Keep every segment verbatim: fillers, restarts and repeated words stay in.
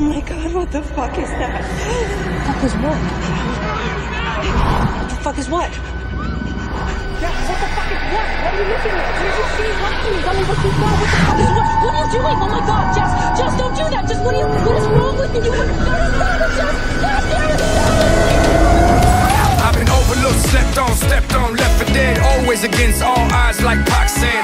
my God, what the fuck is that? Fuck is what? What the fuck is what? Yeah, what the fuck is what? What are you looking at? Did you see what? Tell me what you saw. What the fuck is what? What are you doing? Oh my God, Jess! Jess, don't do that! Just what are you? What is wrong with you? You want to stop it, Jess? Jess, Jess, I've been overlooked, slept on, stepped on, left for dead. Always against all odds, like Pac said.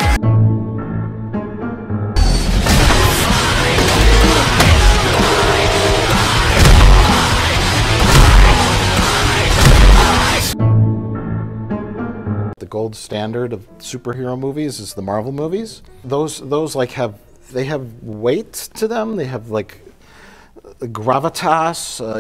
The gold standard of superhero movies is the Marvel movies. Those those like have they have weight to them. They have like gravitas. Uh,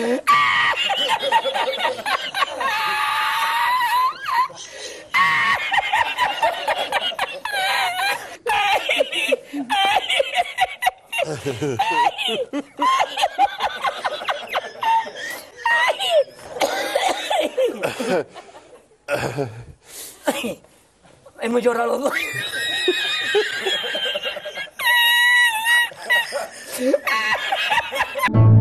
Hemos llorado los dos.